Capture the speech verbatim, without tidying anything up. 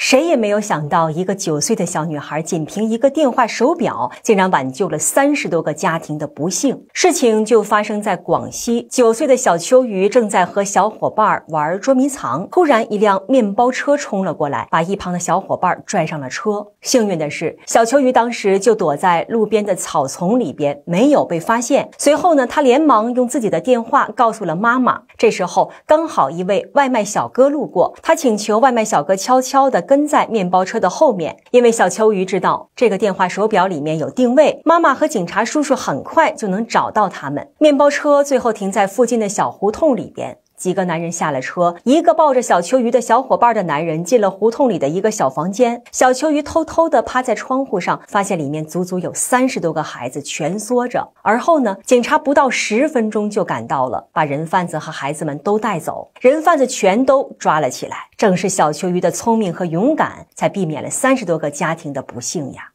谁也没有想到，一个九岁的小女孩仅凭一个电话手表，竟然挽救了三十多个家庭的不幸。事情就发生在广西，九岁的小秋鱼正在和小伙伴玩捉迷藏，突然一辆面包车冲了过来，把一旁的小伙伴拽上了车。幸运的是，小秋鱼当时就躲在路边的草丛里边，没有被发现。随后呢，他连忙用自己的电话告诉了妈妈。这时候刚好一位外卖小哥路过，他请求外卖小哥悄悄地跟在面包车的后面，因为小秋鱼知道这个电话手表里面有定位，妈妈和警察叔叔很快就能找到他们。面包车最后停在附近的小胡同里边。几个男人下了车，一个抱着小秋鱼的小伙伴的男人进了胡同里的一个小房间。小秋鱼偷偷地趴在窗户上，发现里面足足有三十多个孩子蜷缩着。而后呢，警察不到十分钟就赶到了，把人贩子和孩子们都带走，人贩子全都抓了起来。正是小秋鱼的聪明和勇敢，才避免了三十多个家庭的不幸呀。